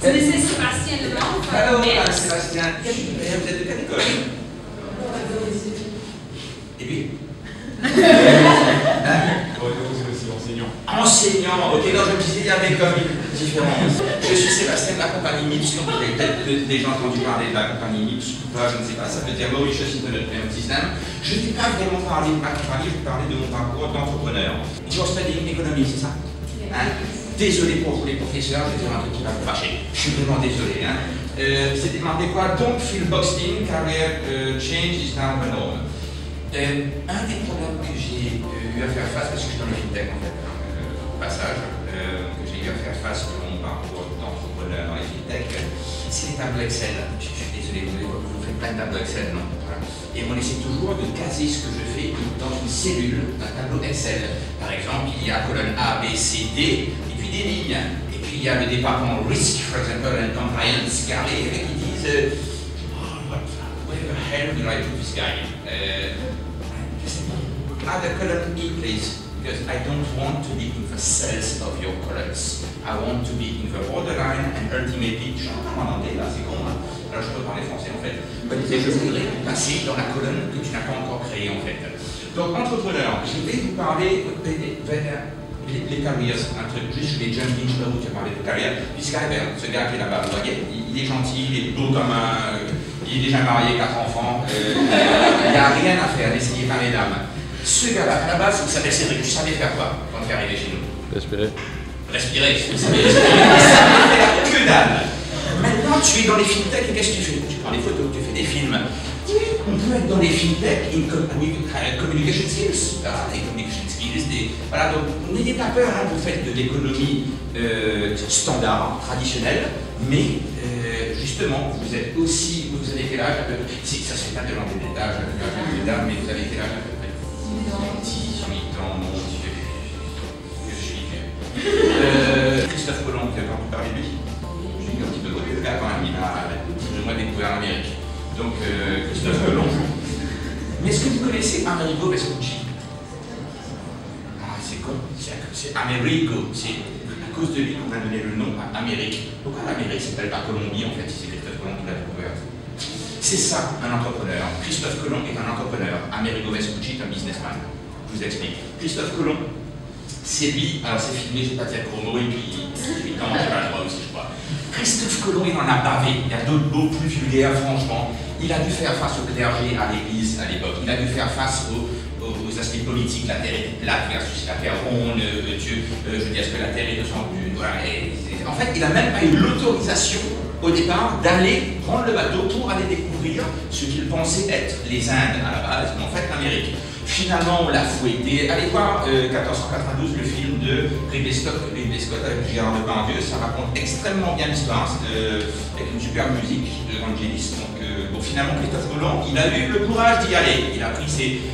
Vous connaissez Sébastien Leblanc? Allô, Sébastien. Vous êtes de quelle école? Et puis C'est aussi enseignant. Enseignant, ok, non, je me disais, il y avait comme une différence. Je suis Sébastien de la compagnie MIPS, donc vous avez peut-être déjà entendu parler de la compagnie MIPS, ou pas, je ne sais pas, ça veut dire Mauritius Internet Payment System. Je ne vais pas vraiment parler de ma compagnie, je vais parler de mon parcours d'entrepreneur. You're studying economy, c'est ça? Hein? Désolé pour vous les professeurs, je vais dire un truc qui va vous fâcher. Je suis vraiment désolé. Hein? C'était marqué quoi? Don't feel boxed in, career change is now the norm. Un des problèmes que j'ai eu à faire face, parce que je suis dans le fintech en fait, au passage, que j'ai eu à faire face pour mon parcours d'entrepreneur dans les fintech, c'est les tableaux Excel. Je suis désolé, vous faites plein de tableaux Excel, non? Voilà. Et on essaie toujours de caser ce que je fais dans une cellule d'un tableau Excel. Par exemple, il y a colonne A, B, C, D, et puis des lignes. Et puis il y a le département Risk, for example, and Compliance, car les mecs qui disent where the hell will I put this guy? Add a column E, please, because I don't want to be in the cells of your columns. I want to be in the borderline and ultimately, je suis en anglais là, c'est con, hein? Alors je peux parler français en fait. Je voudrais passer dans la colonne que tu n'as pas encore créée en fait. Donc entrepreneur, je vais vous parler les careers, un truc juste, je vais jump in, je sais pas où tu as parlé de carrière. Puis ce gars qui est là-bas, vous voyez, il est gentil, il est beau comme un... il est déjà marié, 4 enfants, il n'y a rien à faire, n'essayez pas mesdames. Ce gars-là, à la base, vous savez, Cédric, tu savais faire quoi quand tu es arrivé chez nous? Respirer. Respirer, vous savez faire que dalle. Maintenant, tu es dans les fintech et qu'est-ce que tu fais? Tu prends des photos, tu fais des films. On peut être dans les fintech avec communication skills. Des communication skills, voilà, donc n'ayez pas peur, hein, vous faites de l'économie standard, traditionnelle, mais justement, vous êtes aussi, vous avez quel âge à peu près? Si, ça se fait pas demander d'âge, mais vous avez quel âge à peu près? 18 ans, mon Dieu, je suis vieux. Christophe Colomb, tu as entendu parler de lui? Je suis un petit peu côté de gars quand même, il a plus ou moins découvert l'Amérique. Donc, Christophe Colomb. Mais est-ce que vous connaissez Amerigo Vespucci? Ah, c'est quoi? C'est Amerigo, c'est à cause de lui qu'on a donné le nom à Amérique. Pourquoi l'Amérique s'appelle pas Colombie en fait, si c'est Christophe Colomb qui l'a découverte? C'est ça, un entrepreneur. Christophe Colomb est un entrepreneur. Amerigo Vespucci est un businessman. Je vous explique. Christophe Colomb, c'est lui, alors c'est filmé, je ne vais pas dire promo, et puis 18 ans, j'ai pas le droit aussi, je crois. Christophe Colomb, il en a bavé. Il y a d'autres mots plus vulgaires, franchement. Il a dû faire face au clergé à l'église à l'époque. Il a dû faire face aux aspects politiques. La terre était plate versus la terre ronde. Dieu, je veux dire, est-ce que la terre est de son but? Voilà. En fait, il n'a même pas eu l'autorisation au départ d'aller prendre le bateau pour aller découvrir ce qu'il pensait être les Indes à la base, mais en fait l'Amérique. Finalement, on l'a fouetté. Allez voir 1492, le film de Ridley Scott avec Gérard Depardieu. Ça raconte extrêmement bien l'histoire, avec une superbe musique de Vangelis. Donc, bon, finalement, Christophe Colomb, il a eu le courage d'y aller. Il a pris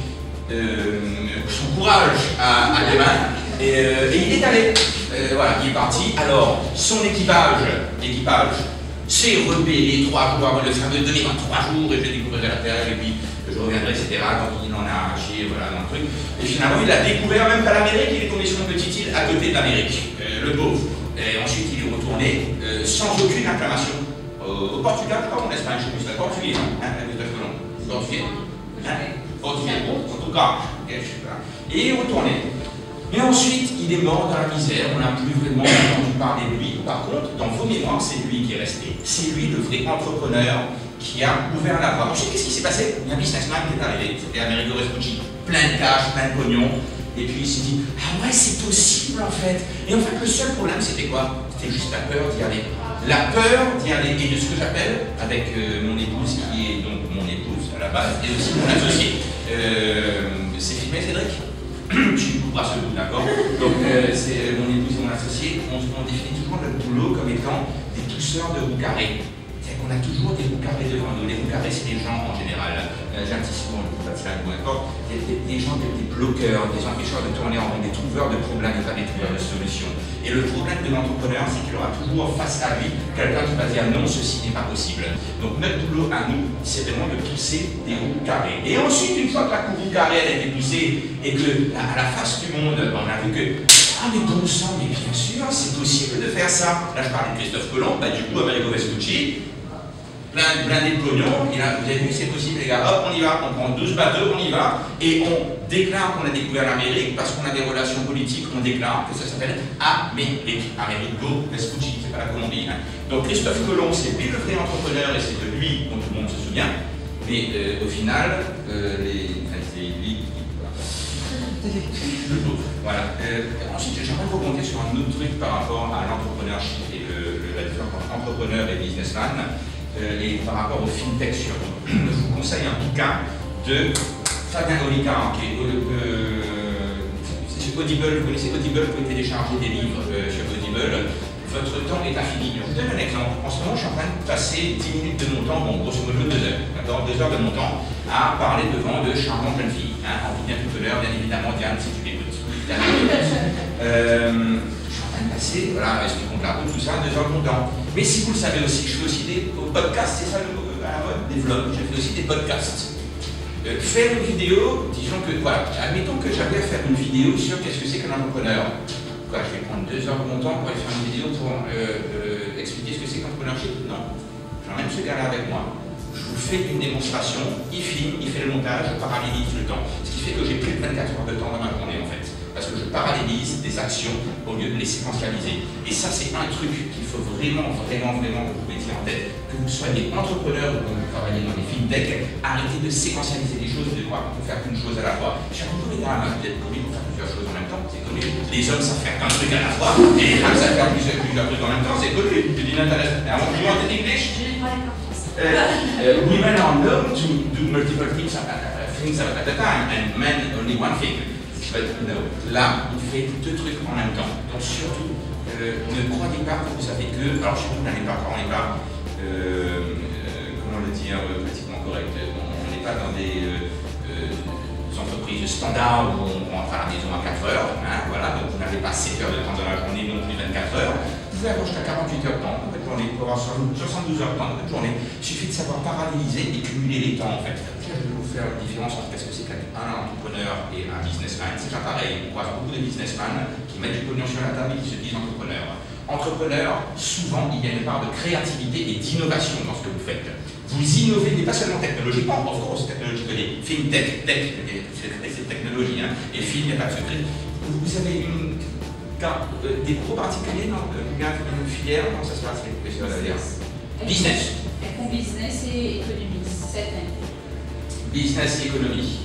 son courage à deux mains et il est allé. Voilà, il est parti. Alors, son équipage s'est rebellé 3 jours avant de le faire donner dans 3 jours et je découvrirai la terre et puis je reviendrai, etc. Donc il en a arraché, voilà, dans le truc. Et finalement, il a découvert même pas l'Amérique, il est tombé sur une petite île à côté de l'Amérique, le pauvre. Et ensuite, il est retourné sans aucune acclamation. Au Portugal, pas en Espagne, je sais plus, c'est portugais, hein, Christophe Colomb. Portugais. Portugais, bon, en tout cas, je sais pas. Et il est retourné. Mais ensuite, il est mort dans la misère, on n'a plus vraiment entendu parler de lui. Par contre, dans vos mémoires, c'est lui qui est resté. C'est lui le vrai entrepreneur qui a ouvert la voie. Ensuite, qu'est-ce qui s'est passé? Il y a un businessman qui est arrivé, c'était Amerigo Vespucci, plein de cash, plein de pognon. Et puis il s'est dit, ah ouais, c'est possible en fait. Et en fait, le seul problème, c'était quoi? C'était juste la peur d'y aller. La peur d'y aller, et de ce que j'appelle, avec mon épouse, qui est donc mon épouse à la base, et aussi mon associé. C'est filmé, Cédric? Tu couperas ce bout, d'accord? Donc, c'est mon épouse et mon associé, on définit toujours le boulot comme étant des pousseurs de roues carrées. C'est-à-dire qu'on a toujours des roues carrées devant nous. Les roues carrées, c'est des gens en général, j'anticipe, on ne peut pas faire un d'accord, des gens, des bloqueurs, des empêcheurs de tourner en rond, des trouveurs de problèmes et pas des trouveurs de solutions. Et le problème de l'entrepreneur, c'est qu'il aura toujours face à lui quelqu'un qui va dire non, ceci n'est pas possible. Donc notre boulot à nous, c'est vraiment de pousser des roues carrées. Et ensuite, une fois que la roue carrée elle a été poussée et que à la face du monde, on a vu que Ah mais bon sang, mais bien sûr, c'est possible de faire ça. Là je parlais de Christophe Colomb, bah, du coup Amerigo Vespucci, blindé de pognon, vous avez vu c'est possible les gars, hop on y va, on prend 12 bateaux, on y va, et on déclare qu'on a découvert l'Amérique, parce qu'on a des relations politiques, on déclare que ça s'appelle Amerigo Vespucci, c'est pas la Colombie. Hein. Donc Christophe Colomb c'est lui le vrai entrepreneur et c'est de lui dont tout le monde se souvient, mais au final, c'est lui voilà. Ensuite, j'aimerais rebondir sur un autre truc par rapport à l'entrepreneurship et la différence entre entrepreneur et businessman, et par rapport au fintech surtout. Je vous conseille un bouquin de Fabien Olicard, qui est Audible. Vous connaissez Audible, vous pouvez télécharger des livres sur Audible. Votre temps est infini. Je vous donne un exemple. En ce moment, je suis en train de passer 10 minutes de mon temps, bon, grosso modo 2 heures, d'accord, 2 heures de mon temps, à parler devant de charmantes jeunes filles. Hein, en bien tout à l'heure, bien évidemment, Diane, si tu l'écoutes. Je suis en train de passer, voilà, est-ce que compte la route, tout ça, 2 heures de mon temps. Mais si vous le savez aussi, je fais aussi des podcasts, c'est ça à la mode, des vlogs, je fais aussi des podcasts. Faire une vidéo, disons que, voilà, admettons que j'avais à faire une vidéo sur qu'est-ce que c'est qu'un entrepreneur. Quoi, je vais prendre 2 heures de mon temps pour aller faire une vidéo pour expliquer ce que c'est qu'entrepreneurship? Non. J'emmène ce gars-là avec moi. Je vous fais une démonstration, il filme, il fait le montage, je parallélise le temps. Ce qui fait que j'ai plus de 24 heures de temps dans ma journée en fait. Parce que je parallélise des actions au lieu de les séquentialiser. Et ça, c'est un truc qu'il faut vraiment que vous mettiez en tête. Que vous soyez entrepreneur ou que vous travaillez dans les fintech, arrêtez de séquentialiser les choses, de croire qu'on peut faire qu'une chose à la fois. Surtout les dames, vous êtes connus pour faire plusieurs choses en même temps, c'est connu. Les hommes savent faire qu'un truc à la fois, et les femmes savent faire plusieurs trucs en même temps, c'est connu. Je dis Nathalie, I want to English. Women are known to do multiple things at a time, and men only one thing. But no, là, il fait 2 trucs en même temps. Donc surtout, ne croyez pas que vous savez que, alors surtout n'allez pas, comment le dire pratiquement correct, on n'est pas dans des entreprises standards où on rentre à la maison à 4 heures, hein, voilà, donc vous n'avez pas 7 heures de temps dans la journée, non plus 24 heures. Vous pouvez avoir jusqu'à 48 heures de temps dans votre journée, pour avoir 72 heures de temps dans votre journée. Il suffit de savoir paralyser et cumuler les temps en fait. Je vais vous faire une différence entre ce que c'est qu'un entrepreneur et un businessman. C'est pas pareil. On croise beaucoup de businessmen qui mettent du pognon sur la table et qui se disent entrepreneurs. Entrepreneur, souvent il y a une part de créativité et d'innovation dans ce que vous faites. Vous innovez, mais pas seulement technologiquement, of course, technologie, fintech, c'est technologie, hein, et film, il n'y a pas de secret. Vous avez des cours particuliers dans une filière, comment ça se passe, les professeurs d'ailleurs? Business. Business et économie, cette année. Business et économie.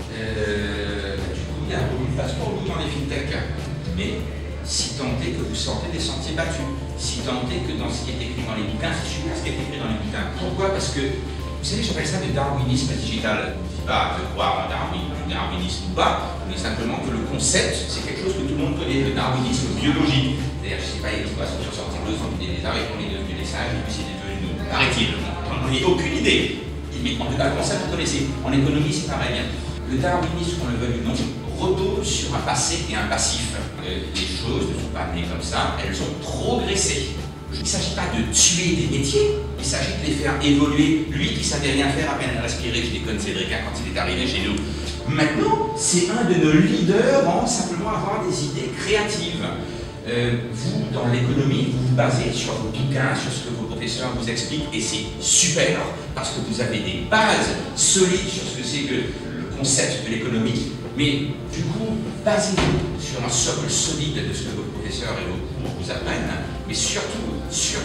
Du coup, il y a une place pour vous dans les fintech, mais si tant est que vous sortez des sentiers battus, si tant est que dans ce qui est écrit dans les bouquins, c'est super ce qui est écrit dans les bouquins. Pourquoi? Parce que, vous savez, j'appelle ça le darwinisme digital. Je ne dis pas de croire en darwinisme ou pas, mais simplement que le concept, c'est quelque chose que tout le monde connaît, le darwinisme biologique. C'est-à-dire, je ne sais pas, les poissons sont sortis de l'eau, sont devenus des abeilles, on est devenus des singes, et puis c'est devenu nous. Paraît-il, on n'a aucune idée. Mais en tout cas, le concept, vous connaissez. En économie, c'est pareil. Le darwinisme, qu'on le veuille ou non, repose sur un passé et un passif. Les choses ne sont pas nées comme ça, elles ont progressé. Il ne s'agit pas de tuer des métiers, il s'agit de les faire évoluer. Lui qui ne savait rien faire, à peine respirer, je déconne Cédric quand il est arrivé chez nous. Maintenant, c'est un de nos leaders en simplement avoir des idées créatives. Vous, dans l'économie, vous vous basez sur vos bouquins, sur ce que vos professeurs vous expliquent, et c'est super, parce que vous avez des bases solides sur ce que c'est que le concept de l'économie. Mais du coup, basez-vous sur un socle solide de ce que vos professeurs et vos cours vous apprennent, mais surtout,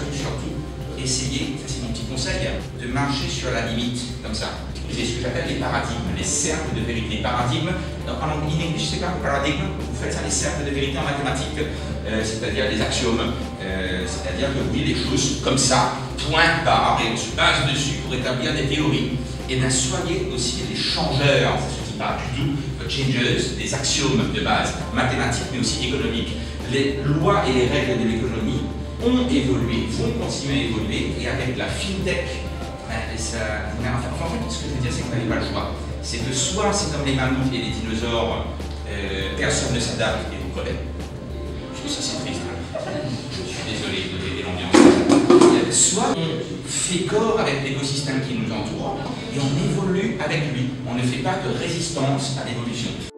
essayez, ça c'est mon petit conseil, de marcher sur la limite, comme ça. C'est ce que j'appelle les paradigmes, les cercles de vérité. Les paradigmes, en anglais, je sais pas, paradigme, vous faites ça, les cercles de vérité en mathématiques, c'est-à-dire les axiomes, c'est-à-dire que vous voyez les choses comme ça, point barre, et on se base dessus pour établir des théories. Et bien, soyez aussi les changeurs, c'est ce qui parle du tout, changers, des axiomes de base, mathématiques, mais aussi économiques. Les lois et les règles de l'économie ont évolué, vont continuer à évoluer, et avec la fintech, en fait, ce que je veux dire, c'est que vous n'avez pas le choix. C'est que soit c'est comme les mammouths et les dinosaures, personne ne s'adapte et vous crevez. Ça c'est triste. Je suis désolé de l'ambiance. Soit on fait corps avec l'écosystème qui nous entoure et on évolue avec lui. On ne fait pas de résistance à l'évolution.